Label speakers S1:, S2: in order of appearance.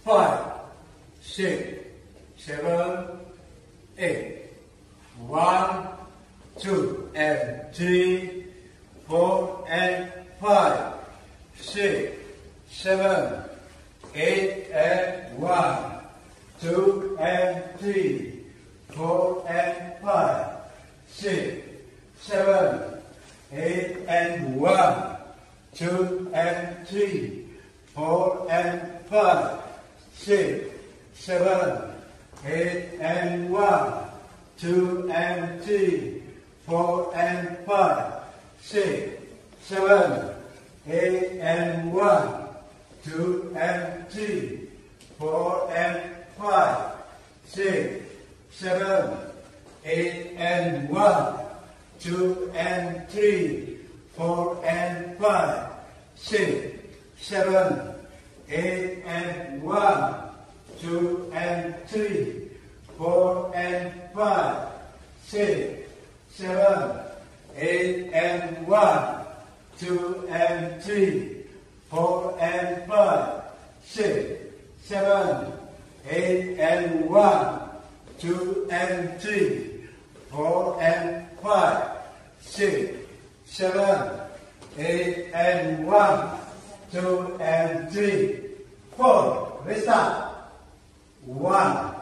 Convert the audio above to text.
S1: 5, 6, 7, 8. 1, 2, and 3, 4, and 5, 6, 7, 8, and 1, 2, and 3, 4, and 5, 6, 7, 8, and 1, 2, and 3, 4, and 5, 6, 7, 8, and 1, 2, and 3, 4, and 5, 6, 7, 8, and 1, 2, and 3, 4, and 5, 6, 7, 8, and 1, 2, and 3, 4, and 5, 6, 7, 8, and 1, 2, and 3, 4, and 5, 6, 7, 8, and 1, 2, and 3, 4, and 5, 6, 7, 8, and 1, 2, and 3, 4, and 5, 6, 7, 8, and 1, 2, and 3, 4. Let's start. 1,